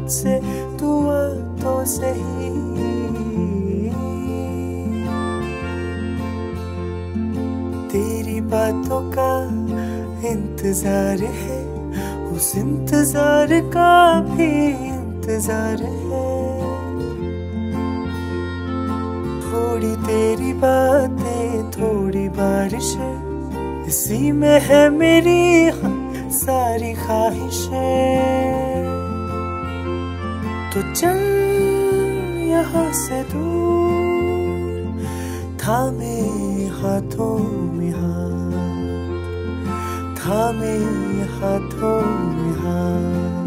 तुझसे दुआ तो सही। तेरी बातों का इंतजार है, उस इंतजार का भी इंतजार है। थोड़ी तेरी बातें थोड़ी बारिशें, इसी में है मेरी सारी ख्वाहिशें। तो चल यहाँ से दूर, थामे हाथों में हाथ, थामे हाथों में हाथ।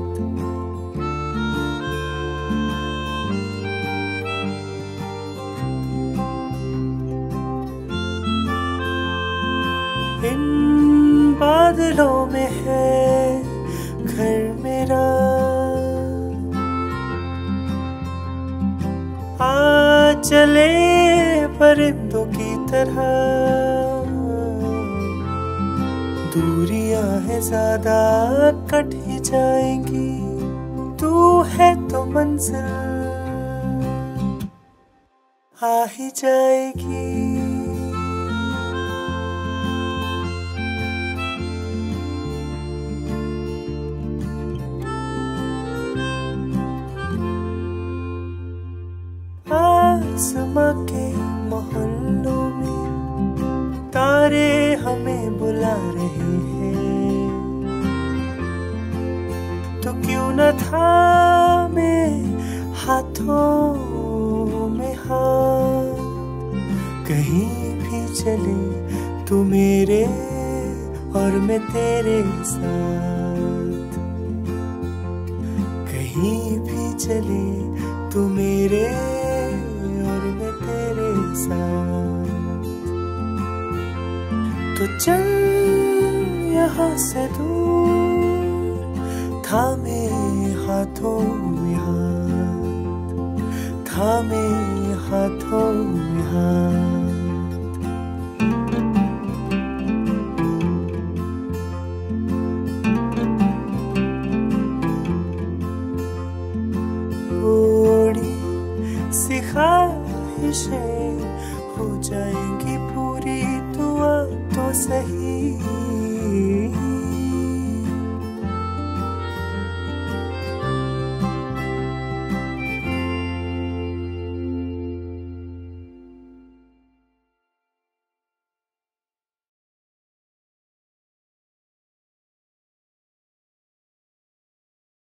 इन बादलों में है घर मेरा, आ चले परिंदों की तरह। दूरियां है ज्यादा कट ही जाएंगी, तू है तो मंजिल आ ही जाएगी। आसमां के मोहल्लों में तारे हमें बुला रहे हैं, तो क्यों न थामे हाथों में हाथ। कहीं भी चले तू मेरे और मैं तेरे साथ, कहीं भी चले तू मेरे और मैं तेरे साथ। तो चल यहाँ से दूर, थामे हाथों में हाथ, थामे हाथों में हाथ। ख्वाहिशें हो जाएंगी पूरी, दुआ तो सही।